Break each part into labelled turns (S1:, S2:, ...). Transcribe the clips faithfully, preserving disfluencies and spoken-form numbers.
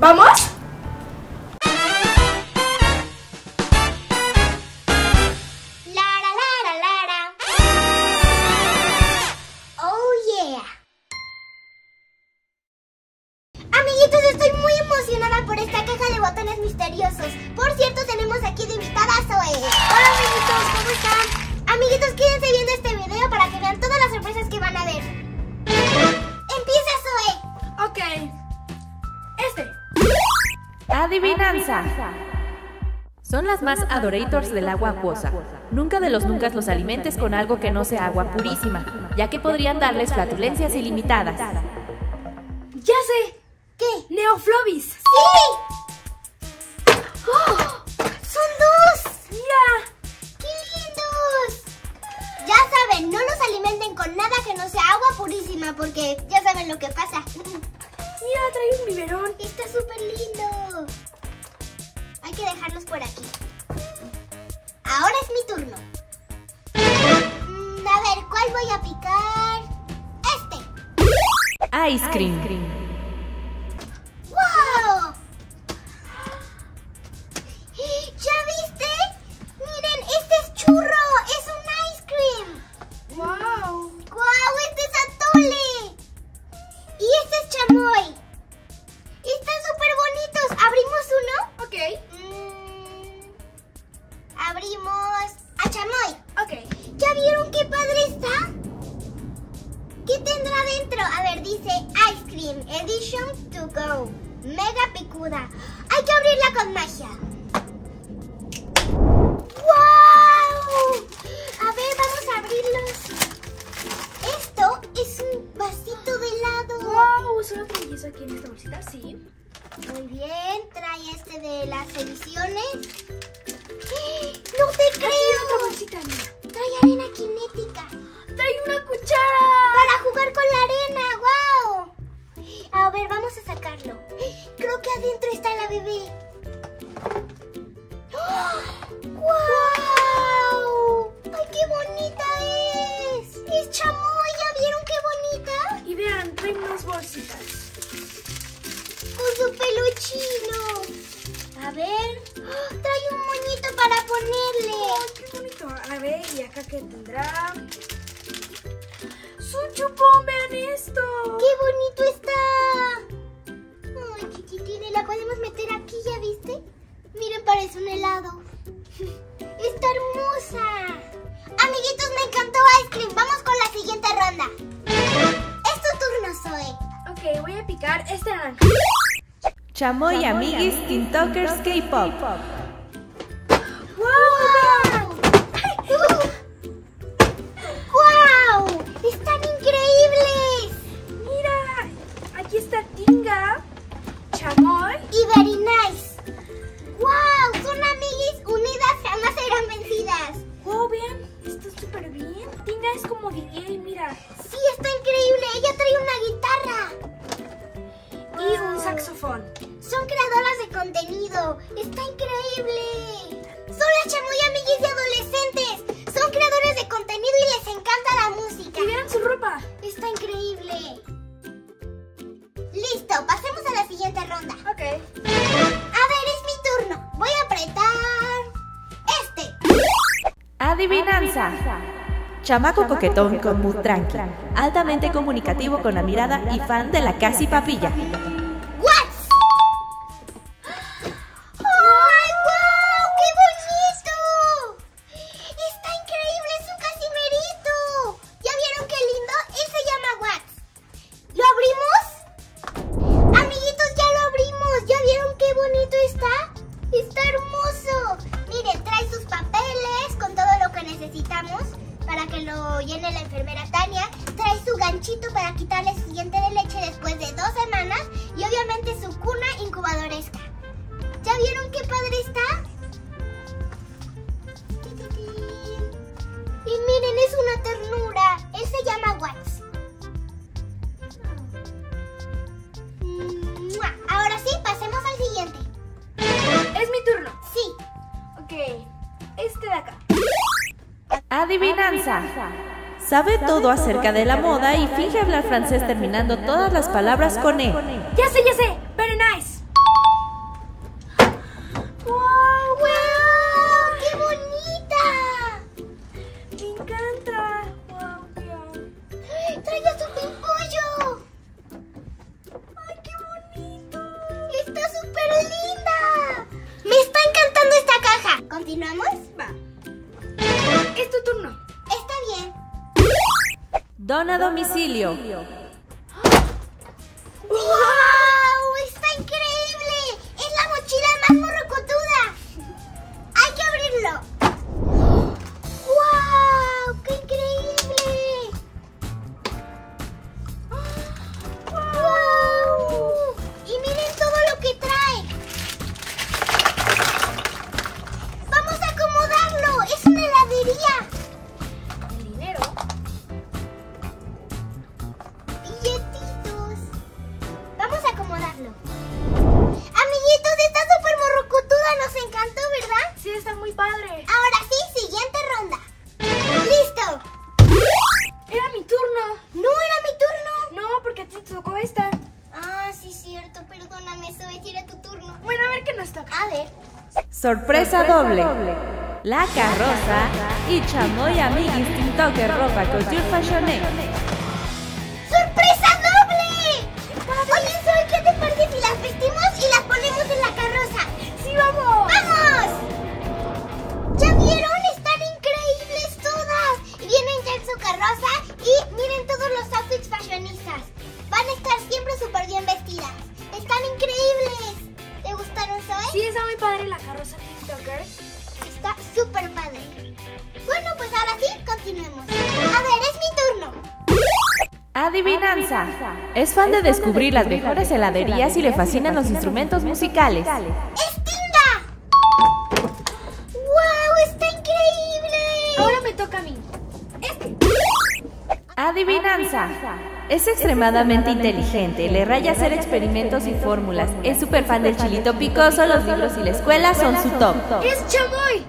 S1: ¿Vamos?
S2: Lara, lara, lara. Oh yeah. Amiguitos, estoy muy emocionada por esta caja de botones misteriosos. Por cierto, tenemos aquí de invitada a Zoe. Hola amiguitos, ¿cómo están? Amiguitos, quédense viendo este video para que vean todas las sorpresas que van a ver. Empieza Zoe.
S1: Ok. Este.
S3: Adivinanza. Son las más adorators del agua acuosa. Nunca de los nunca los alimentes con algo que no sea agua purísima, ya que podrían darles flatulencias ilimitadas.
S1: Ya sé.
S2: ¿Qué?
S1: Neoflobis.
S2: ¡Sí! ¡Oh! ¡Son dos!
S1: Mira.
S2: ¡Qué lindos! Ya saben, no los alimenten con nada que no sea agua purísima, porque ya saben lo que pasa.
S1: Mira, trae un biberón.
S2: Está súper lindo. Hay que dejarlos por aquí. Ahora es mi turno. Mm, a ver, ¿cuál voy a picar? Este.
S3: Ice cream.
S2: ¡Wow! ¿Ya viste? Miren, este es churro. Es un ice cream.
S1: Wow.
S2: ¡Guau! Este es atole. Y este es chamoy. Están súper bonitos. ¿Abrimos uno?
S1: Ok.
S2: Mm, abrimos a chamoy.
S1: Ok.
S2: ¿Ya vieron qué padre está? ¿Qué tendrá dentro? A ver, dice Ice Cream Edition to Go. Mega picuda. Hay que abrirla con magia. ¡Wow! A ver, vamos a abrirlos. Esto es un vasito de helado.
S1: Wow, ¿solo trae eso aquí en esta bolsita? Sí.
S2: Muy bien, trae este de las ediciones. ¡No te creo!
S1: Aquí otra bolsita, mira.
S2: Trae arena cinética.
S1: Trae una cuchara.
S2: Para jugar con la arena, ¡wow! A ver, vamos a sacarlo. Creo que adentro está la bebé. ¡Wow! ¡Ay, qué bonita es! ¡Es chamoy! ¿Ya vieron qué bonita?
S1: Y vean, trae unas bolsitas.
S2: Con su peluchino. A ver. Trae un moñito para ponerle.
S1: Oh, qué bonito. A ver, ¿y acá qué tendrá? ¡Es un chupón! ¡Vean esto!
S2: ¡Qué bonito está! Ay, chiquitina, ¿la podemos meter aquí, ya viste? Miren, parece un helado. ¡Está hermosa! Amiguitos, me encantó Ice Cream. Vamos con la siguiente ronda. Es tu turno, Zoe.
S1: Ok, voy a picar este naranja.
S3: Chamoy amiguis TikTokers K-pop.
S2: ¡Wow! ¡Wow! ¡Están increíbles!
S1: Mira, aquí está Tinga, Chamoy.
S2: Y very nice. ¡Wow! Son amiguis unidas, jamás serán vencidas.
S1: Wow, vean, está súper bien. Tinga es como D J, mira.
S2: Sí, está increíble. Ella trae una guitarra.
S1: Y un saxofón.
S2: Son creadoras de contenido. Está increíble. Son las chamoy amiguis de adolescentes. Son creadores de contenido y les encanta la música.
S1: Y vean su ropa.
S2: Está increíble. Listo, pasemos a la siguiente ronda.
S1: Ok.
S2: A ver, es mi turno. Voy a apretar este.
S3: Adivinanza. Chamaco coquetón con mood tranqui, altamente comunicativo con la mirada y fan de la casi papilla.
S2: What? ¡Ay, wow! ¡Qué bonito! Está increíble, es un casimerito. ¿Ya vieron qué lindo? Él se llama Wax. ¿Lo abrimos? Amiguitos, ya lo abrimos. ¿Ya vieron qué bonito está? Está hermoso. Miren, trae sus papeles con todo lo que necesitamos para que lo llene la enfermera Tania. Trae su ganchito para quitarle su diente de leche después de dos semanas. Y obviamente su cuna incubadoresca. ¿Ya vieron qué padre está? Y miren, es una ternura. Él se llama Wax. Ahora sí, pasemos al siguiente.
S1: Es mi turno.
S2: Sí.
S1: Ok, este de acá.
S3: Adivinanza. Sabe todo acerca de la moda y finge hablar francés terminando todas las palabras con E.
S1: Ya sé, ya sé. Very nice.
S3: Don a domicilio.
S2: ¡Wow! ¡Está increíble! ¡Es la mochila más morrocotuda! ¡Hay que abrirlo! ¡Wow! ¡Qué increíble! ¡Wow! Y miren todo lo que trae. ¡Vamos a acomodarlo! ¡Es una heladería!
S1: El dinero.
S2: Billetitos. Vamos a acomodarlo. Amiguitos, esta super morrocotuda nos encantó, ¿verdad?
S1: Sí, está muy padre.
S2: Ahora sí, siguiente ronda. ¡Listo!
S1: Era mi turno.
S2: No era mi turno.
S1: No, porque a ti te tocó esta.
S2: Ah, sí, cierto. Perdóname, Zoe, si era tu turno.
S1: Bueno, a ver qué nos toca.
S2: A ver.
S3: Sorpresa doble. La carroza y chamoy amiguis tintoque ropa couture fashioné.
S2: ¡Sorpresa doble! Oye, Zoe, ¿qué te parece si las vestimos y las ponemos en la carroza?
S1: ¡Sí, vamos!
S2: ¡Vamos! ¿Ya vieron? Están increíbles todas. Vienen ya en su carroza y miren todos los outfits fashionistas. Van a estar siempre súper bien vestidas. Están increíbles. ¿Te gustaron, Zoe?
S1: Sí, está muy padre la carroza TikToker.
S2: Está súper padre. Bueno, pues ahora sí, continuemos. A ver, es mi turno.
S3: Adivinanza. Es fan de descubrir las mejores heladerías y le fascinan los instrumentos musicales.
S2: ¡Es Tinga! ¡Wow! ¡Está increíble!
S1: Ahora me toca a mí. Este.
S3: Adivinanza. Es extremadamente inteligente, le raya hacer experimentos y fórmulas. Es súper fan del chilito picoso, los libros y la escuela son su top.
S1: ¡Es Chamoy!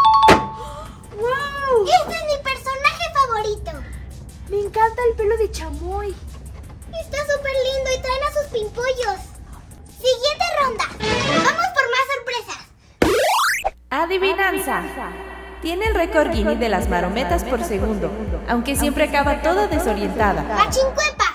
S1: ¡Wow!
S2: Este es mi personaje favorito.
S1: Me encanta el pelo de Chamoy.
S2: Está súper lindo y traen a sus pimpollos. Siguiente ronda. Vamos por más sorpresas.
S3: Adivinanza. Tiene el récord Guinness de las marometas por segundo, aunque siempre acaba toda desorientada.
S2: ¡Machincuepa!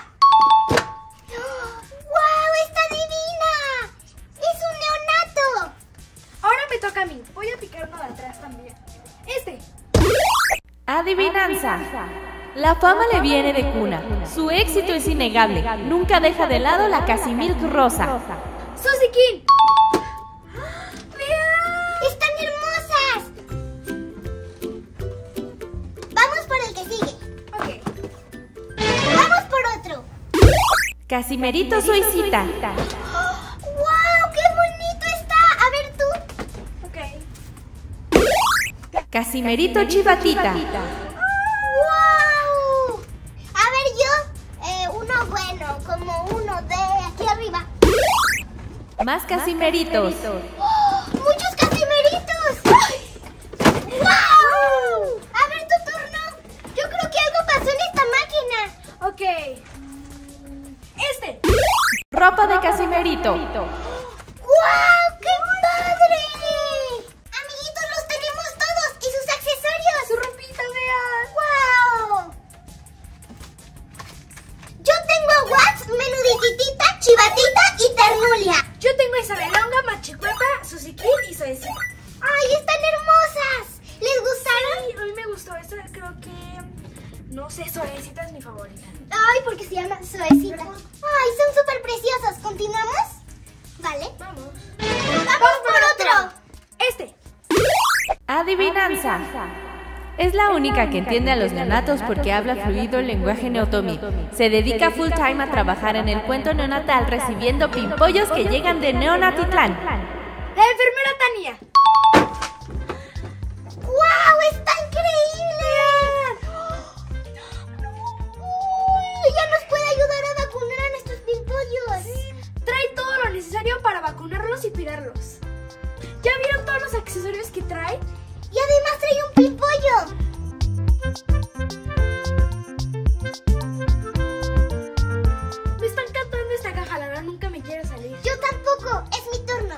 S2: ¡Wow! ¡Está divina! ¡Es un neonato!
S1: Ahora me toca a mí. Voy a picar uno de atrás también. Este.
S3: Adivinanza. La fama le viene de cuna. Su éxito es innegable. Nunca deja de lado la Casimilk rosa.
S1: ¡Suzy King!
S2: ¡Están hermosas! Vamos por el que sigue.
S1: Ok.
S2: Vamos por otro.
S3: Casimerito Suicita.
S2: ¡Wow! ¡Qué bonito está! A ver tú.
S1: Ok.
S3: Casimerito Chivatita.
S2: ¡Wow! A ver yo, eh, uno bueno, como uno de aquí arriba.
S3: Más Casimeritos.
S2: ¡Oh! ¡Muchos casimeritos! ¡Wow! A ver tu turno. Yo creo que algo pasó en esta máquina.
S1: Ok. Este.
S3: Ropa de Casimerito.
S2: ¡Wow! ¡Qué padre! Amiguitos, los tenemos todos y sus accesorios.
S1: Su ropita, vean.
S2: ¡Wow! Yo tengo a Wax, Menudititita, Chivatita y Ternulia.
S1: Yo tengo a Isabelonga, Machicuepa, Suzy King y Suecita.
S2: ¡Ay, están hermosas! ¿Les gustaron?
S1: Ay, a mí me gustó esta, creo que... No sé, Suavecita es mi favorita.
S2: Ay, porque se llaman Suecita. Ay, son súper preciosos. ¿Continuamos? Vale.
S1: Vamos.
S2: ¡Vamos por otro!
S1: Este.
S3: Adivinanza. Es la única que entiende a los neonatos porque habla fluido el lenguaje neotomí. Se dedica full time a trabajar en el cuento neonatal recibiendo pimpollos que llegan de Neonatitlán.
S1: La enfermera Tania.
S2: ¡Guau! ¡Está increíble! Uy, ella nos puede ayudar a vacunar a nuestros pimpollos.
S1: Trae todo lo necesario para vacunarlos y cuidarlos. ¿Ya vieron todos los accesorios que trae?
S2: Y además trae un pimpollo.
S1: Me está encantando esta caja, la verdad nunca me quiero salir.
S2: Yo tampoco. Es mi turno.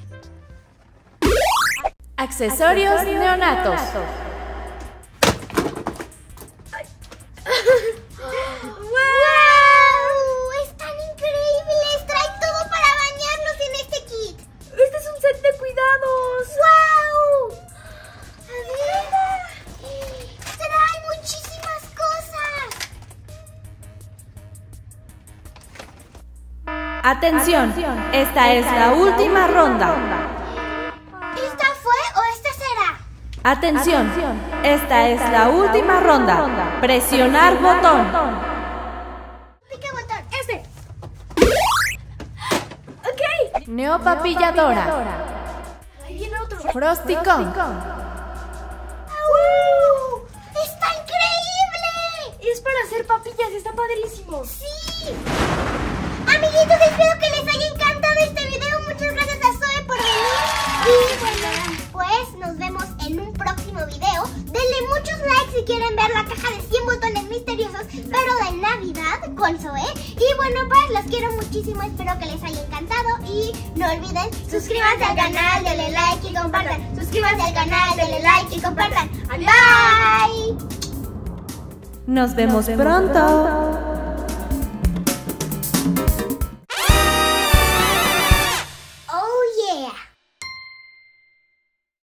S3: Accesorios neonatos.
S2: ¡Wow! ¡Están increíbles! Trae todo para bañarnos en este kit.
S1: Este es un set de cuidados.
S2: ¡Wow! A ver. Trae muchísimas cosas.
S3: Atención, esta es la última ronda.
S2: ¿Esta fue o esta será?
S3: Atención, esta es la última ronda. Presionar botón.
S2: Pica botón.
S1: Este. Ok.
S3: Neopapilladora.
S1: Ahí viene otro.
S3: Frosty Kong.
S2: ¡Wow! ¡Está increíble!
S1: Es para hacer papillas, está padrísimo.
S2: ¡Sí! Amiguitos, espero que les haya encantado este video. Muchas gracias a Zoe por venir. Y bueno, pues nos vemos en un próximo video. Denle muchos likes si quieren ver la caja de cien botones misteriosos, pero de Navidad con Zoe. Y bueno, pues los quiero muchísimo. Espero que les haya encantado. Y no olviden, suscríbanse al canal, denle like y compartan. Suscríbanse al canal, denle like y compartan. Bye.
S3: Nos vemos pronto.